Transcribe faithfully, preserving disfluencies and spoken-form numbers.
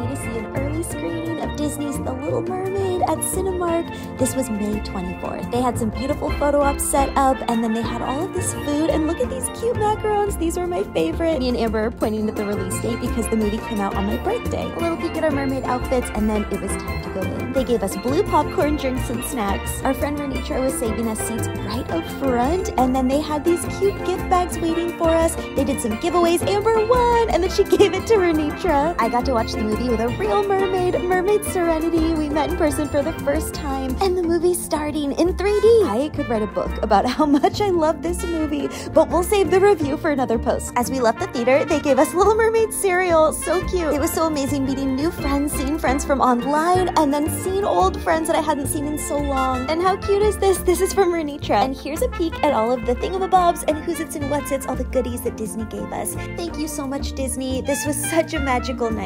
to see an early screening of Disney's The Little Mermaid at Cinemark. This was May twenty-fourth. They had some beautiful photo ops set up, and then they had all of this food, and look at these cute macarons. These were my favorite. Me and Amber are pointing at the release date because the movie came out on my birthday. A little peek at our mermaid outfits, and then it was time to go in. They gave us blue popcorn, drinks, and snacks. Our friend Renitra was saving us seats right up front, and then they had these cute gift bags waiting for us. They did some giveaways. Amber won, and then she gave it to Renitra. I got to watch the movie with a real mermaid, Mermaid Serenity. We met in person for the first time, and the movie's starting in three D. I could write a book about how much I love this movie, but we'll save the review for another post. As we left the theater, they gave us Little Mermaid cereal. So cute. It was so amazing meeting new friends, seeing friends from online, and then seeing old friends that I hadn't seen in so long. And how cute is this? This is from Renitra. And here's a peek at all of the thingamabobs and who's its and what's its, all the goodies that Disney gave us. Thank you so much, Disney. This was such a magical night.